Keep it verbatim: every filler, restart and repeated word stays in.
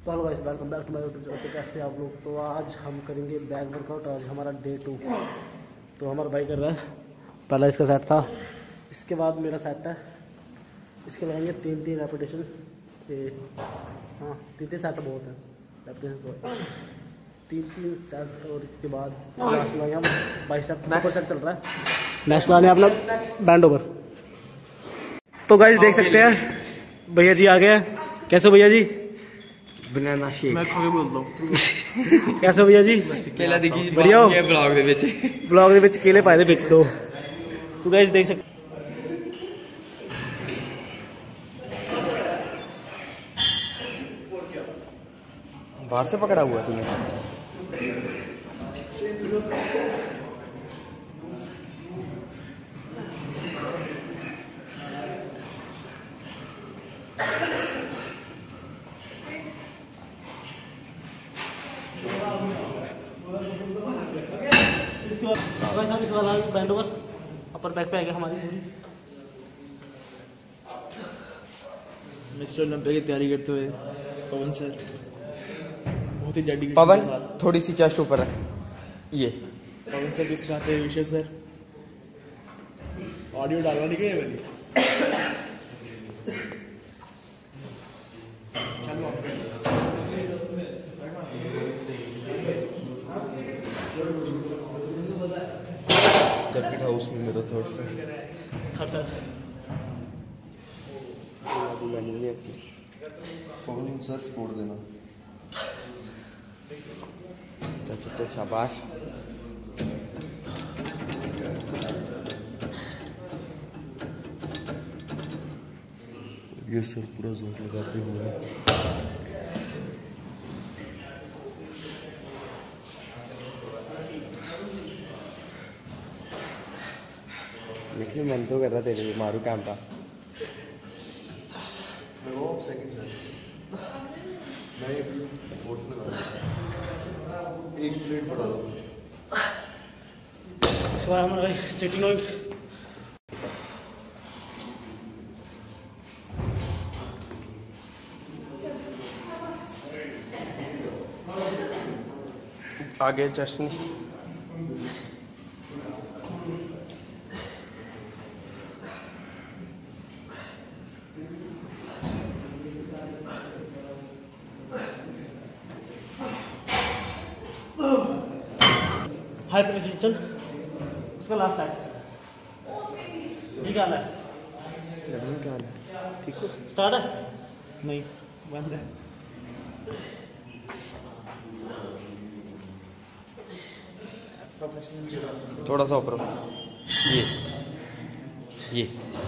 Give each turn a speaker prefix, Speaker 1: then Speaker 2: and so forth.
Speaker 1: तो hello guys, welcome back to my YouTube channel. तो कैसे आप लोग? तो आज हम करेंगे बैक वर्कआउट। आज हमारा डे टू। तो हमारा भाई कर रहा है, पहला इसका सेट था, इसके बाद मेरा सेट है। इसके लगाएंगे तीन तीन रेपिटेशन। ये हाँ तीन तीन सेट बहुत है, रेपिटेशन तो तीन तीन सेट। और इसके बाद लास्ट लगाएंगे हम बाइसेप सुपर सेट चल रहा है। नेक्स्ट लाने अपना बैंड ओवर। तो गाइस देख सकते हैं भैया जी आ गए। कैसे भैया जी?
Speaker 2: बनाना शेक मैं खा के बोलता हूं।
Speaker 1: कैसे भैया जी?
Speaker 2: केला दिखी
Speaker 1: बढ़िया हो?
Speaker 2: ब्लॉग दे विच
Speaker 1: ब्लॉग दे विच केले पाए दे विच दो। तो गाइस देख सकते
Speaker 2: बाहर से पकड़ा हुआ तूने।
Speaker 1: हम इस वाला बैंड ओवर अपर बैक पे आ गया हमारी पूरी।
Speaker 3: मिस्टर ओलंपिया की तैयारी करते हुए पवन सर बहुत ही डेडिकेशन
Speaker 2: पवन
Speaker 3: के साथ।
Speaker 2: थोड़ी सी चेस्ट ऊपर रख। ये
Speaker 3: पवन सर भी सिखाते हैं विशेष सर। ऑडियो डालना नहीं गए वाली
Speaker 4: सर्किट हाउस में मेरा थर्ड से
Speaker 1: third set.
Speaker 4: Pavan sir support देना।
Speaker 2: अच्छा शाबाश।
Speaker 4: ये सर पूरा जोर लगाते हुए
Speaker 2: लेकिन मन तो कर रहा तेरे लिए मारू कैमरा।
Speaker 4: वो सेकंड सर मैं फोर्थ में लगा एक प्लेट बढ़ा दो।
Speaker 1: इसके बाद हमारा सिटिंग ऑइल।
Speaker 2: आगे चेस्ट नहीं।
Speaker 1: हाई पेनिट्रेशन उसका लास्ट सेट। जी क्या हाल है?
Speaker 2: क्या हाल है? ठीक हो?
Speaker 1: स्टार्ट है? नहीं बंद है।
Speaker 2: थोड़ा सा ऊपर ये ये